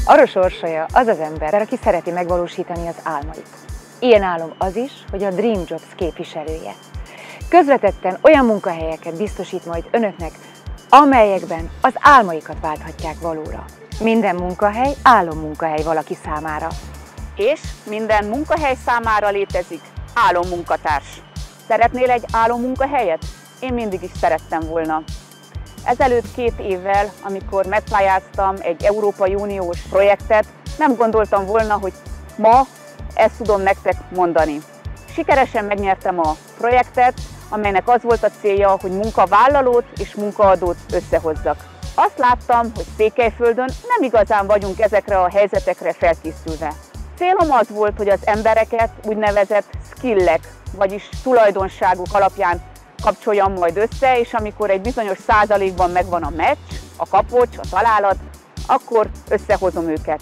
Aros Orsolya az az ember, aki szereti megvalósítani az álmait. Ilyen álom az is, hogy a Dream Jobs képviselője. Közvetetten olyan munkahelyeket biztosít majd önöknek, amelyekben az álmaikat válthatják valóra. Minden munkahely álommunkahely valaki számára. És minden munkahely számára létezik álommunkatárs. Szeretnél egy álommunkahelyet? Én mindig is szerettem volna. Ezelőtt 2 évvel, amikor megpályáztam egy Európai Uniós projektet, nem gondoltam volna, hogy ma ezt tudom nektek mondani. Sikeresen megnyertem a projektet, amelynek az volt a célja, hogy munkavállalót és munkaadót összehozzak. Azt láttam, hogy Székelyföldön nem igazán vagyunk ezekre a helyzetekre felkészülve. Célom az volt, hogy az embereket úgynevezett skillek, vagyis tulajdonságok alapján kapcsoljam majd össze, és amikor egy bizonyos százalékban megvan a meccs, a kapocs, a találat, akkor összehozom őket.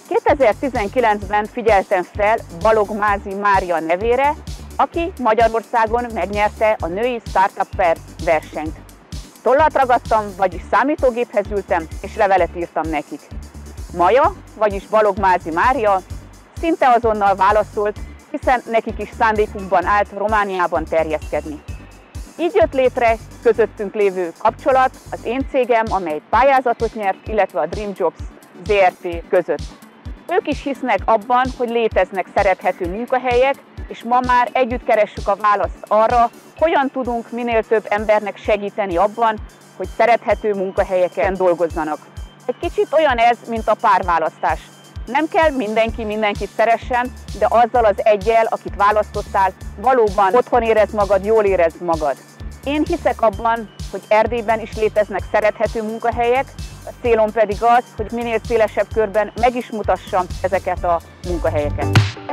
2019-ben figyeltem fel Balogh Mázi Mária nevére, aki Magyarországon megnyerte a női Startupper versenyt. Tollat ragadtam, vagyis számítógéphez ültem, és levelet írtam nekik. Maja, vagyis Balogh Mázi Mária szinte azonnal válaszolt, hiszen nekik is szándékukban állt Romániában terjeszkedni. Így jött létre közöttünk lévő kapcsolat az én cégem, amely pályázatot nyert, illetve a Dream Jobs Zrt. Között. Ők is hisznek abban, hogy léteznek szerethető munkahelyek, és ma már együtt keressük a választ arra, hogyan tudunk minél több embernek segíteni abban, hogy szerethető munkahelyeken dolgozzanak. Egy kicsit olyan ez, mint a párválasztás. Nem kell mindenki mindenkit szeressen, de azzal az eggyel, akit választottál, valóban otthon érezd magad, jól érezd magad. Én hiszek abban, hogy Erdélyben is léteznek szerethető munkahelyek, a célom pedig az, hogy minél szélesebb körben meg is mutassam ezeket a munkahelyeket.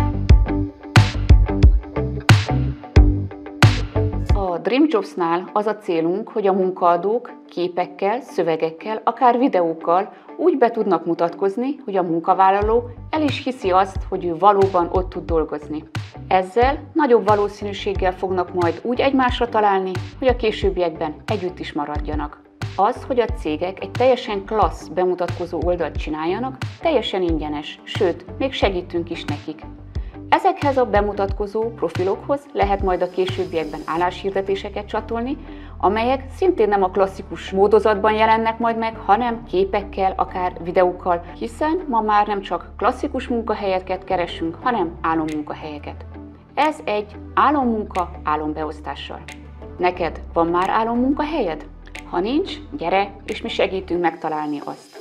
A Dream Jobsnál az a célunk, hogy a munkaadók képekkel, szövegekkel, akár videókkal úgy be tudnak mutatkozni, hogy a munkavállaló el is hiszi azt, hogy ő valóban ott tud dolgozni. Ezzel nagyobb valószínűséggel fognak majd úgy egymásra találni, hogy a későbbiekben együtt is maradjanak. Az, hogy a cégek egy teljesen klassz bemutatkozó oldalt csináljanak, teljesen ingyenes, sőt, még segítünk is nekik. Ezekhez a bemutatkozó profilokhoz lehet majd a későbbiekben álláshirdetéseket csatolni, amelyek szintén nem a klasszikus módozatban jelennek majd meg, hanem képekkel, akár videókkal, hiszen ma már nem csak klasszikus munkahelyeket keresünk, hanem álommunkahelyeket. Ez egy álommunka álombeosztással. Neked van már álommunkahelyed? Ha nincs, gyere, és mi segítünk megtalálni azt.